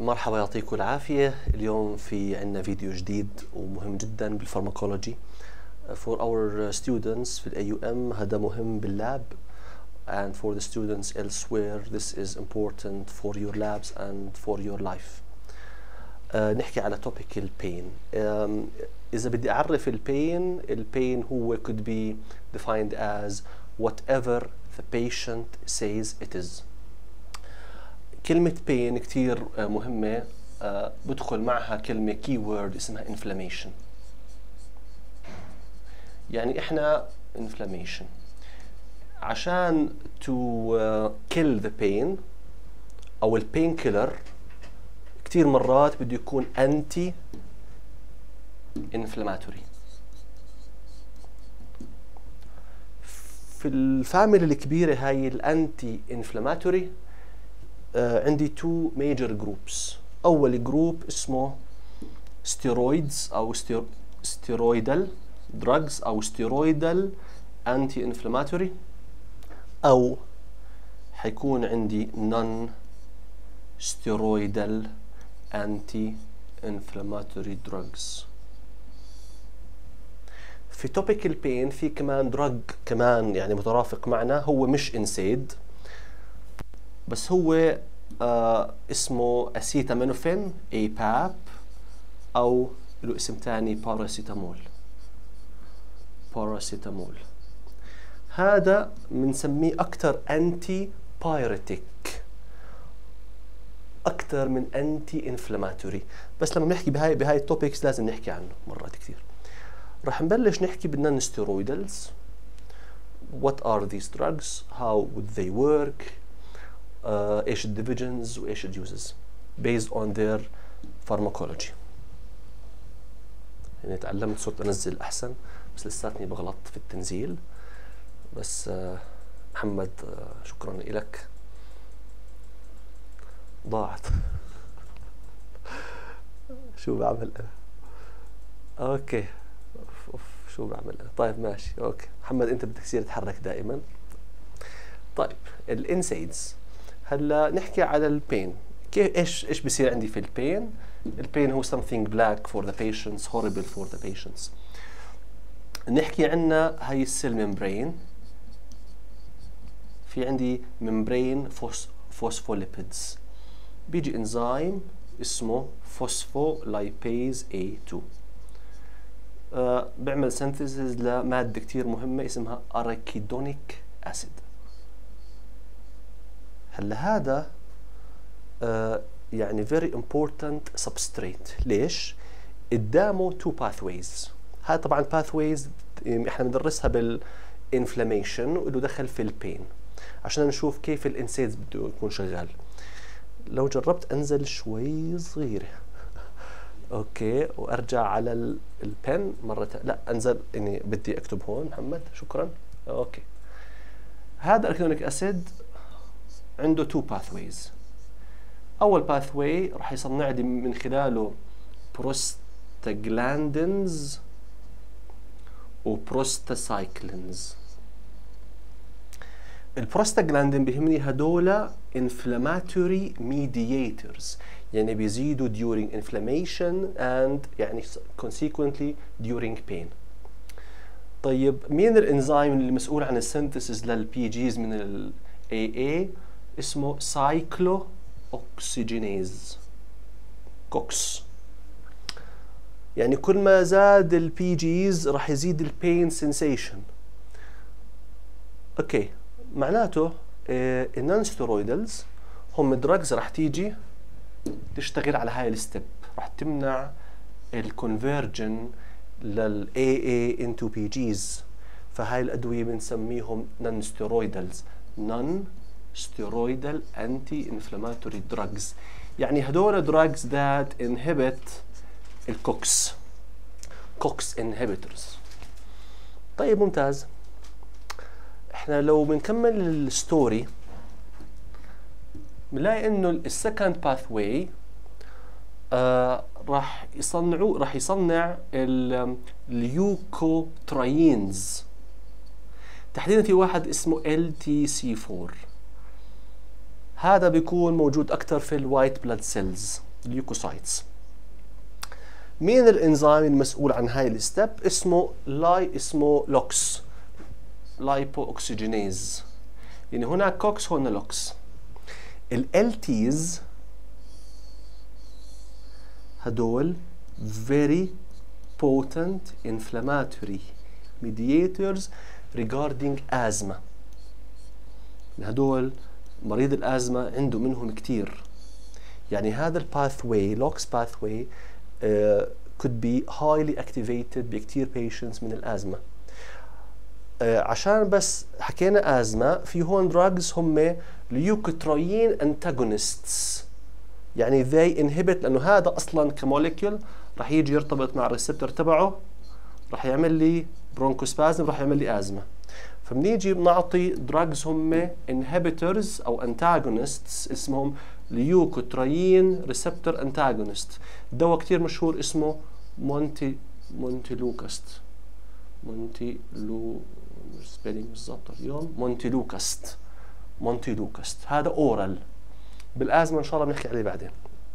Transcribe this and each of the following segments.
مرحبا، يعطيكم العافية. اليوم في عنا فيديو جديد ومهم جدا بالفارماكولوجي for our students في AUM. هذا مهم باللاب and for the students elsewhere this is important for your labs and for your life. نحكي على topic البين. إذا بدي أعرف البين هو could be defined as whatever the patient says it is. كلمة pain كتير مهمة، بدخل معها كلمة keyword اسمها inflammation. يعني إحنا inflammation عشان to kill the pain أو البين كيلر كتير مرات بده يكون anti-inflammatory. في الفاميلي الكبيرة هاي الانتي inflammatory عندي two major groups. أول جروب اسمه steroids أو steroidal drugs أو steroidal anti-inflammatory، أو حيكون عندي non-steroidal anti-inflammatory drugs. في توبيك البين في كمان دراج كمان يعني مترافق معنا، هو مش NSAID بس هو اسمه أسيتامينوفين APAP أو له اسم تاني باراسيتامول. هذا بنسميه أكتر أنتي بايريتيك أكتر من أنتي إنفلاماتوري. بس لما نحكي بهاي التوبيكس لازم نحكي عنه مرات كثير. رح نبلش نحكي بالنون ستيرويدالز. What are these drugs? How would they work? ايش الديفيجنز وايش اليوزز based on their pharmacology. يعني تعلمت صرت انزل احسن، بس لساتني بغلط في التنزيل. بس محمد شكرا لك. ضاعت. شو بعمل انا؟ اوكي شو بعمل انا؟ طيب ماشي اوكي محمد، انت بدك تصير تتحرك دائما. طيب الانسايدز. هلا نحكي على البين. كيف ايش بصير عندي في البين؟ البين هو something black for the patients, horrible for the patients. نحكي عنا هاي السيل ممبرين. في عندي ممبرين فوسفوليبيدز، بيجي انزيم اسمه فوسفولايبيز A2 بيعمل سينثيسيس لمادة كتير مهمة اسمها أراكيدونيك أسيد. هلا هذا يعني very important substrate. ليش؟ قدامه two pathways. هاي طبعا pathways احنا بندرسها بالانفلاميشن وله دخل في البين عشان نشوف كيف الانسيدز بده يكون شغال. لو جربت انزل شوي صغيرة اوكي وارجع على البن مرة لا انزل، اني بدي اكتب هون محمد شكرا. اوكي هذا اركيدونيك اسيد عنده two pathways. أول pathway راح يصنع لي من خلاله prostaglandins و prostacyclins. البروستاجلاندين بيهمني هدول inflammatory mediators، يعني بيزيدوا during inflammation and يعني consequently during pain. طيب مين الانزيم اللي مسؤول عن السينثيسيس للبي جيز من ال AA؟ اسمه سايكلو اوكسجينيز كوكس. يعني كل ما زاد البي جيز راح يزيد البين سنسيشن. اوكي معناته النون ستيرويدالز هم دراجز راح تيجي تشتغل على هاي الستيب، راح تمنع الكونفرجن لل AA into PGs. فهاي الادويه بنسميهم نون ستيرويدالز، non-steroidal anti-inflammatory drugs. يعني هدول drugs that inhibit الكوكس inhibitors. طيب ممتاز. احنا لو بنكمل الستوري بنلاقي انه السكند باثواي راح يصنع اليوكوتراينز. تحديدا في واحد اسمه LTC4. هذا بيكون موجود أكثر في الوايت بلاد سيلز. ليوكوسايتس. مين الانزيم المسؤول عن هاي الستيب؟ اسمه لوكس، لايبو اوكسجينيز. يعني هنا كوكس هنا لوكس. الالتيز هدول very potent inflammatory mediators regarding asthma. هدول مريض الأزمة عنده منهم كتير. يعني هذا الباثوي لوكس باثوي could be highly activated بكتير patients من الأزمة. عشان بس حكينا أزمة، في هون drugs هم ليوكوتريين antagonists. يعني they inhibit، لأنه هذا أصلا كموليكيول راح يجي يرتبط مع الريسبتور تبعه، راح يعمل لي برونكوسبازم، راح يعمل لي أزمة. فبنيجي بنعطي drugs هم inhibitors أو antagonists اسمهم ليوكوتريين ريسبتور انتاجونست. دواء كتير مشهور اسمه مونتيلوكاست. سبيلينج بالضبط اليوم مونتيلوكاست. هذا اورال بالازمه، ان شاء الله بنحكي عليه بعدين.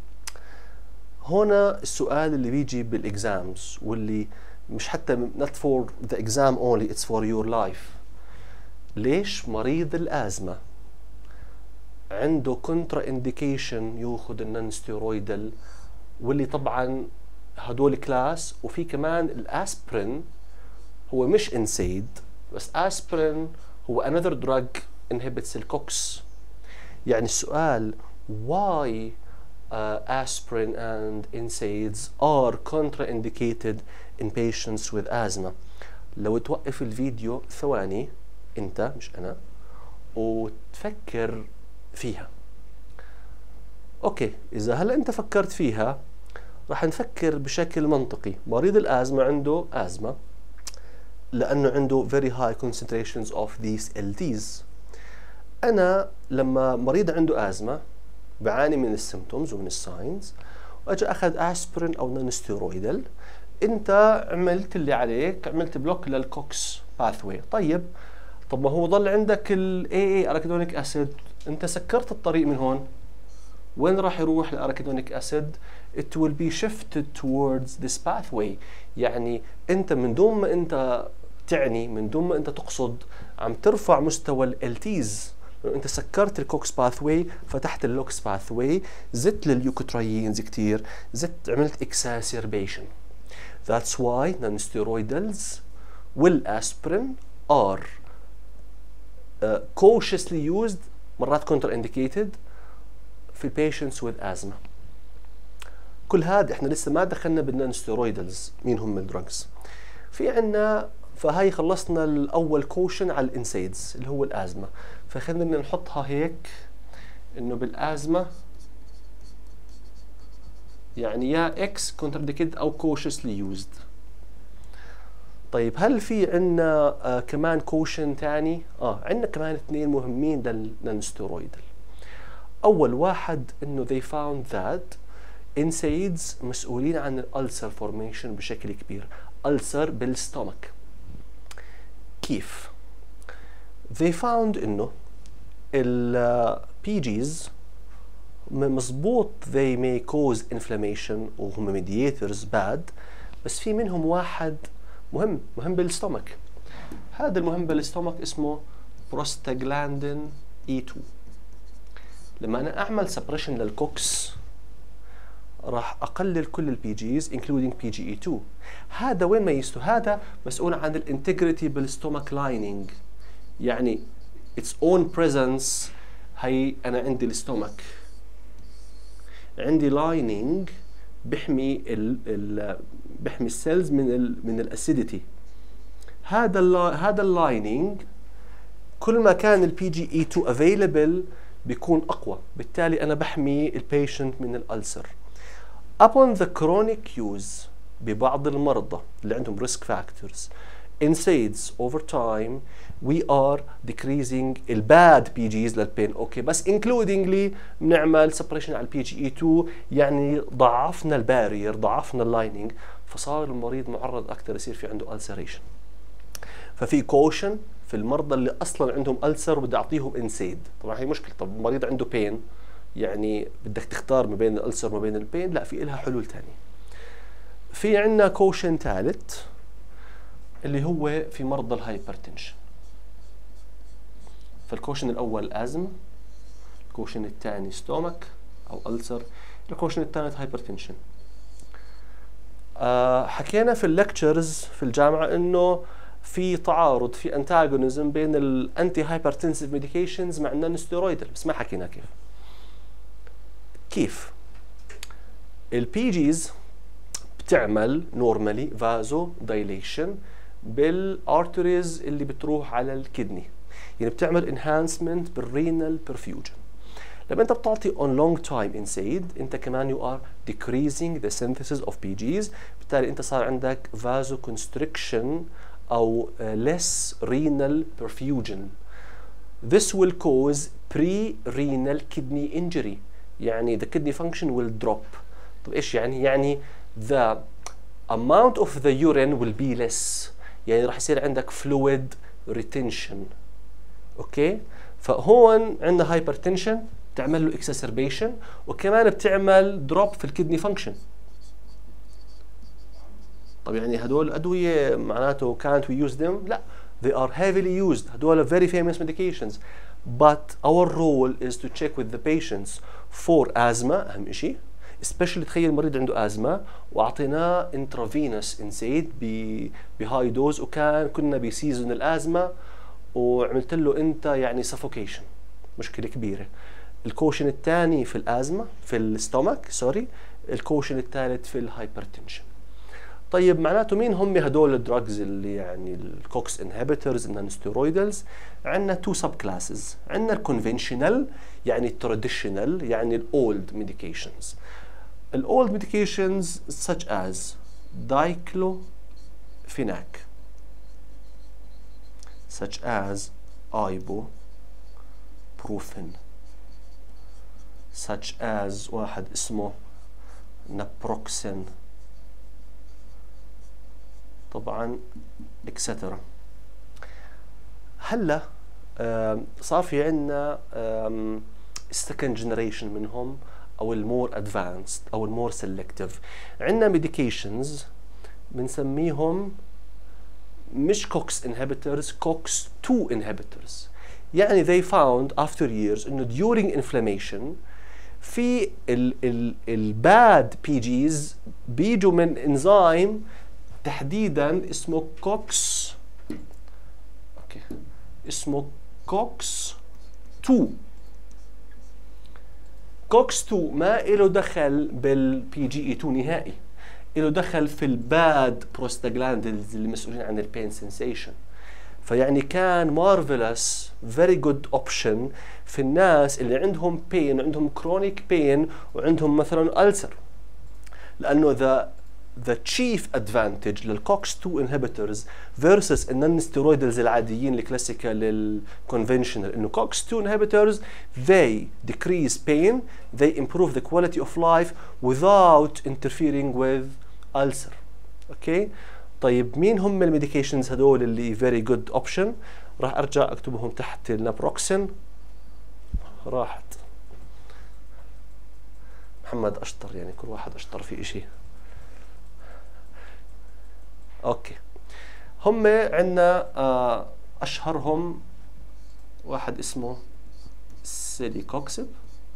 هنا السؤال اللي بيجي بالاكزامز، واللي مش حتى not for the exam only, it's for your life. ليش مريض الازمه عنده كونترا انديكيشن ياخذ النون ستيرويدال؟ واللي طبعا هدول كلاس. وفي كمان الاسبرين، هو مش انسيد بس اسبرين هو another drug inhibits الكوكس. يعني السؤال why aspirin and NSAIDs are contraindicated in patients with asthma. لو توقف الفيديو ثواني انت مش انا وتفكر فيها. اوكي، اذا هلا انت فكرت فيها راح نفكر بشكل منطقي. مريض الازمه عنده ازمه لانه عنده very high concentrations of these LDs. انا لما مريض عنده ازمه بعاني من السيمتومز ومن الساينز، واجي اخذ اسبرين او نون ستيرويدال، انت عملت اللي عليك، عملت بلوك للكوكس باثوي. طب ما هو ضل عندك ال AA اراكيدونيك اسيد، انت سكرت الطريق من هون، وين راح يروح الأراكيدونيك أسيد؟ it will be shifted towards this pathway. يعني أنت من دون ما أنت تعني، من دون ما أنت تقصد، عم ترفع مستوى الالتيز. أنت سكرت الكوكس باثوي، فتحت اللوكس باثوي، زدت لليوكوتريينز كتير، زدت، عملت exacerbation. That's why non-steroidals والأسبرين are cautiously used، مرات contraindicated في patients with asthma. كل هذا احنا لسه ما دخلنا بالنون ستيرويدالز مين هم الدراجز. في عنا، فهاي خلصنا الاول كوشن على الانسيدز اللي هو الازمه. فخلينا نحطها هيك انه بالازمه يعني يا اكس كونترديكتد او كوشسلي يوزد. طيب هل في عنا كمان كوشن ثاني؟ عنا كمان اثنين مهمين للنون ستيرويدال. أول واحد إنه they found that NSAIDs مسؤولين عن الألسر formation بشكل كبير، ألسر بالستومك. كيف؟ they found إنه ال PGs مظبوط they may cause inflammation وهم mediators bad، بس في منهم واحد مهم بالستومك. هذا المهم بالستومك اسمه prostaglandin E2. لما أنا أعمل suppression للكوكس راح أقلل كل البي جيز including PGE2. هذا وين ميزته؟ هذا مسؤول عن الانتجريتي بالستومك لايننج، يعني its own presence. هي أنا عندي الستومك، عندي لايننج بحمي بحمي السيلز من الاسيديتي. هذا اللايننج كل ما كان البي جي اي 2 افيلبل بيكون اقوى، بالتالي انا بحمي البيشنت من الالسر. upon the chronic use ببعض المرضى اللي عندهم risk factors NSAIDs over time we are decreasing الباد بي جيز للبين. اوكي، بس includingly بنعمل suppression على البي جي اي 2، يعني ضعفنا البارير، ضعفنا اللايننج، فصار المريض معرض اكثر يصير في عنده ulceration. ففي كوشن في المرضى اللي اصلا عندهم ألسر وبدي اعطيهم انسيد. طبعا هي مشكله، طب المريض عنده بين يعني بدك تختار ما بين الألسر وما بين البين، لا في إلها حلول تانية. في عندنا كوشن ثالث اللي هو في مرضى الهايبرتنشن. فالكوشن الأول أزمة، الكوشن الثاني ستومك أو ألسر، الكوشن الثالث هايبرتنشن. حكينا في الليكتشرز في الجامعة إنه في تعارض، في انتاجونيزم بين الانتي هايبرتنسيف ميديكيشنز مع النون ستيرويدال، بس ما حكينا كيف البي جيز بتعمل نورمالي فازو دايليشن بالارتريز اللي بتروح على الكدني، يعني بتعمل انهانسمنت بالرينال برفيوجن. لما انت بتعطي on long time NSAID انت كمان you are decreasing the synthesis of PGs، بالتالي انت صار عندك vasoconstriction او less renal perfusion. This will cause pre-renal kidney injury، يعني the kidney function will drop. طب ايش يعني؟ يعني the amount of the urine will be less، يعني راح يصير عندك fluid retention. اوكي، فهون عندنا hypertension بتعمل له exacerbation، وكمان بتعمل drop في الكدني function. طب يعني هدول أدوية معناته can't we use them؟ لا، they are heavily used، هدول very famous medications. But our role is to check with the patients for asthma أهم شيء، especially تخيل مريض عنده أزمة وأعطيناه intravenous NSAID بهاي دوز، كنا بسيزون الأزمة وعملت له أنت يعني suffocation، مشكلة كبيرة. الكوشن الثاني في الأزمة في الستومك سوري، الكوشن الثالث في الهايبرتنشن. طيب معناته مين هم هدول الدراجز اللي يعني الكوكس انهبيتورز النون ستيرويدالز؟ عندنا تو سب كلاسز، عندنا الكونفنشنال يعني التراديشنال يعني الاولد ميديكيشنز. الاولد ميديكيشنز such as diclofenac such as ibuprofen such as واحد اسمه naproxen طبعا etc. هلا صار في عندنا second generation منهم او المور ادفانسد او المور سيلكتيف. عندنا ميديكيشنز بنسميهم مش كوكس انهبيتورز، كوكس 2 انهبيتورز. يعني they found after years انه during inflammation في الباد بي جيز بيجوا من انزيم تحديدا اسمه كوكس، اوكي اسمه كوكس 2. كوكس 2 ما له دخل بالبي جي اي 2 نهائي، له دخل في الباد بروستاجلاندينز اللي مسؤولين عن البين سنسيشن. فيعني كان مارفلس فيري جود اوبشن في الناس اللي عندهم بين، عندهم كرونيك بين وعندهم مثلا ألسر، لانه the chief advantage للكوكس 2 inhibitors versus النون ستيرويدالز العاديين الكلاسيكال الكونفنشنال انه كوكس 2 inhibitors they decrease pain, they improve the quality of life without interfering with ulcer. اوكي طيب مين هم الميديكيشنز هدول اللي very good option؟ راح ارجع اكتبهم تحت النابروكسين. راحت محمد اشطر، يعني كل واحد اشطر في اشي. اوكي هم عندنا اشهرهم واحد اسمه سيليكوكسب،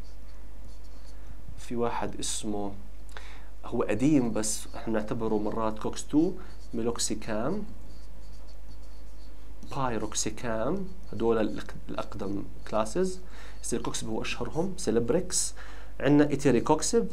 في واحد اسمه هو قديم بس احنا بنعتبره مرات كوكس 2، ميلوكسيكام، بايروكسيكام، هدول الاقدم كلاسز. سيليكوكسب هو اشهرهم، سيلبريكس. عندنا ايتيريكوكسب.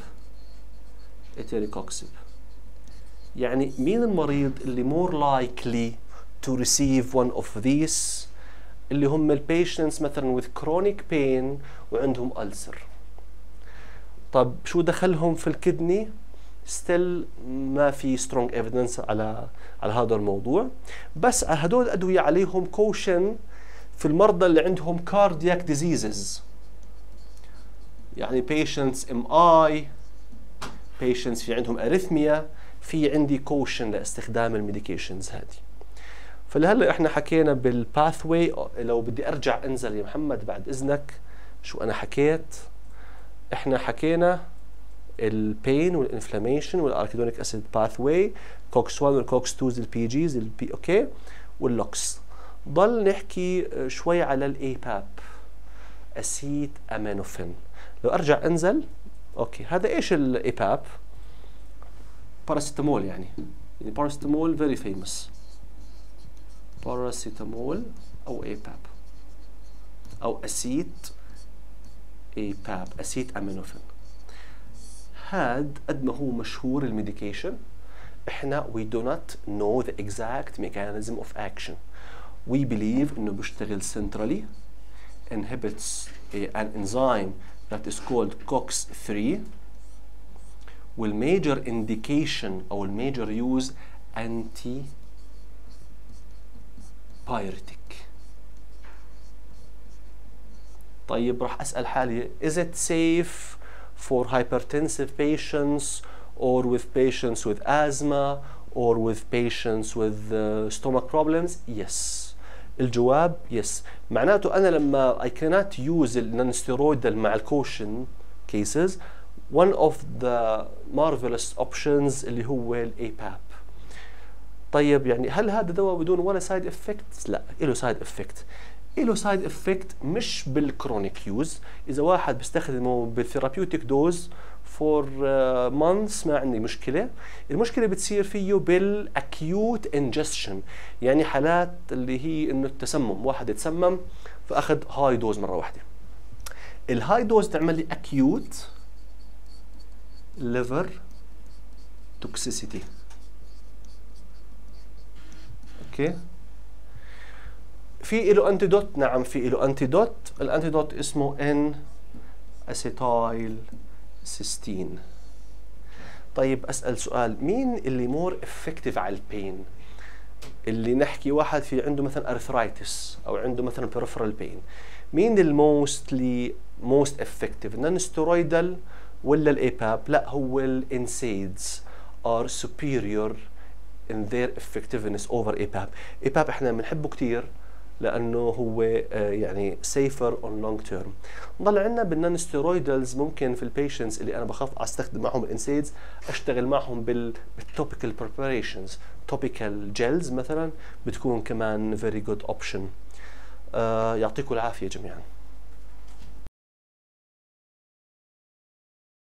يعني مين المريض اللي more likely to receive one of these؟ اللي هم البيشنتس مثلا with chronic pain وعندهم ألسر. طب شو دخلهم في الكدني؟ still ما في strong evidence على هذا الموضوع، بس هدول الأدوية عليهم كوشن في المرضى اللي عندهم cardiac diseases، يعني patients MI، patients في عندهم arrhythmia، في عندي كوشن لاستخدام الميديكيشنز هذه. فلهلا احنا حكينا بالباثوي. لو بدي ارجع انزل يا محمد بعد اذنك شو انا حكيت. احنا حكينا البين والانفلاميشن والاركيدونيك اسيد باثواي، كوكس 1 والكوكس 2 البي جيز البي اوكي واللوكس. ضل نحكي شوي على الاي باب، اسيت امينوفين. لو ارجع انزل اوكي، هذا ايش الاي باب؟ باراسيتامول يعني باراسيتامول فيري فيموس، باراسيتامول او اي باب او اسيت اي باب، اسيت امينوفين. هاد قد ما هو مشهور الميديكيشن، احنا we do not know the exact mechanism of action. We believe انه بيشتغل centrally, inhibits an enzyme that is called COX-3, والmajor indication او المajor use anti-pyretic. طيب راح اسأل حالي is it safe for hypertensive patients or with patients with asthma or with patients with stomach problems? Yes. الجواب yes. معناته أنا لما I cannot use non-steroidal مع caution cases, one of the marvelous options اللي هو ال APAP. طيب يعني هل هذا دواء بدون ولا side effects؟ لا، له side effect. له سايد افكت مش بالكرونيك يوز. اذا واحد بيستخدمه بالثيرابيوتيك دوز فور مانثس ما عندي مشكله. المشكله بتصير فيه بالاكيوت انجستشن، يعني حالات اللي هي انه التسمم، واحد يتسمم فاخذ هاي دوز مره واحده. الهاي دوز تعمل لي اكيوت ليفر توكسيسيتي. اوكي، في له انتيدوت. نعم في له انتيدوت. الانتيدوت اسمه ان اسيتايل سيستين. طيب اسال سؤال، مين اللي مور افكتيف على البين؟ اللي نحكي واحد في عنده مثلا ارثرايتس او عنده مثلا بريفرال بين، مين الموستلي موست افكتيف؟ النون ستيرويدال ولا الايباب؟ لا، هو الانسيدز are superior in their effectiveness over ايباب. ايباب احنا بنحبه كثير لانه هو يعني safer on long term. ضل عندنا بالنون ستيرويدالز ممكن في البيشنتس اللي انا بخاف استخدم معهم الانسيدز اشتغل معهم بالتوبيكال بريباريشنز، توبيكال جيلز مثلا بتكون كمان very good option. يعطيكم العافيه جميعا.